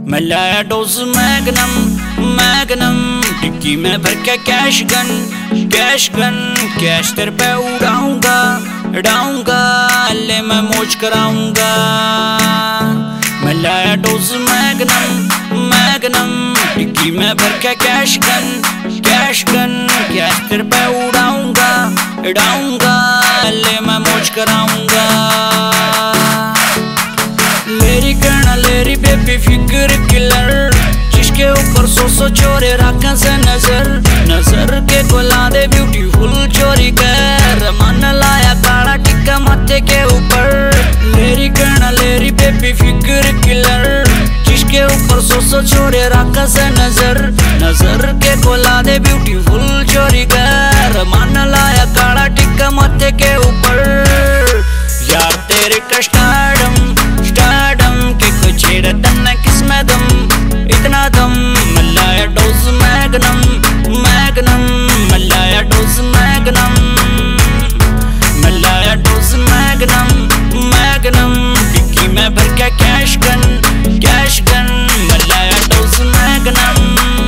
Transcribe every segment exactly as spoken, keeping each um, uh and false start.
मैं लाया dose magnum magnum, dicky में भर के cash gun cash gun, cash तेरे पे उड़ाऊंगा उड़ाऊंगा, ले मैं मौज कराऊंगा। मैं लाया डोज मैग्नम मैग्नम, डिक्की में भर के cash gun cash gun, cash तेरे पे उड़ाऊंगा उड़ाऊंगा, ले मैं मौज कराऊंगा। लेरी करना लेरी बेबी फिगर किलर, जिसके ऊपर सौ सौ चोरे रखा से नजर नजर के गोला दे ब्यूटीफुल चोरी कर, मन लाया काला टिक्का माथे के ऊपर। लेरी करना लेरी बेबी फिगर किलर, जिसके ऊपर सौ सौ चोरे रखा से नजर नजर के गोला दे ब्यूटीफुल चोरी कर, मन लाया काला टिक्का माथे के ऊपर। यार तेरे का स्टारडम स्टारडम के कुछ छेड़तन किसमें दम इतना दम। मैं लाया डोज मैग्नम मैग्नम, मैं लाया डोज मैग्नम मैं लाया डोज मैग्नम मैग्नम, डिक्की में भर के कैश गन कैश गन, मैं लाया डोज मैग्नम।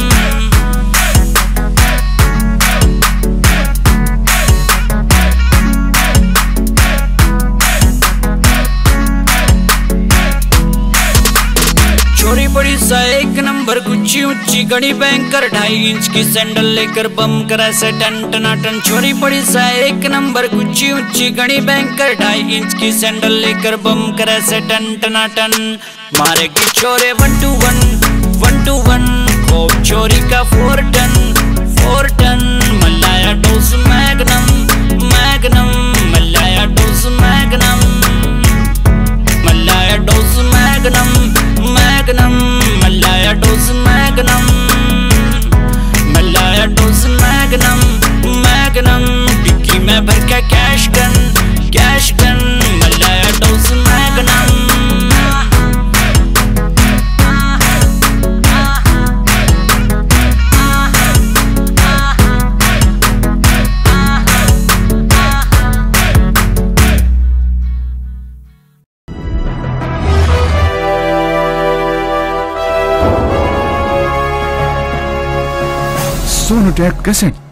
छोरी बड़ी सा एक नंबर, गुच्ची ऊंची घड़ी बैंकर, ढाई इंच की सैंडल लेकर बम करे से टन टना टन। छोरी बड़ी सा एक नंबर, गुच्ची ऊंची घड़ी बैंकर, ढाई इंच की सैंडल लेकर बम करे से टन टना टन। मारे की छोरे one two one one two one, खूब चोरी का फोर टन फोर टन। मैं लाया डोज मैग्नम मैग्नम, मैं लाया डोज मैग्नम मैं लाया डोज मैग्नम मैग्नम, मैं लाया डोज मैग्नम मैं लाया डोज मैग्नम मैग्नम, डिक्की में भर के कैश गन कैश गन, मैं लाया डोज मैग्नम। Sonotek cassette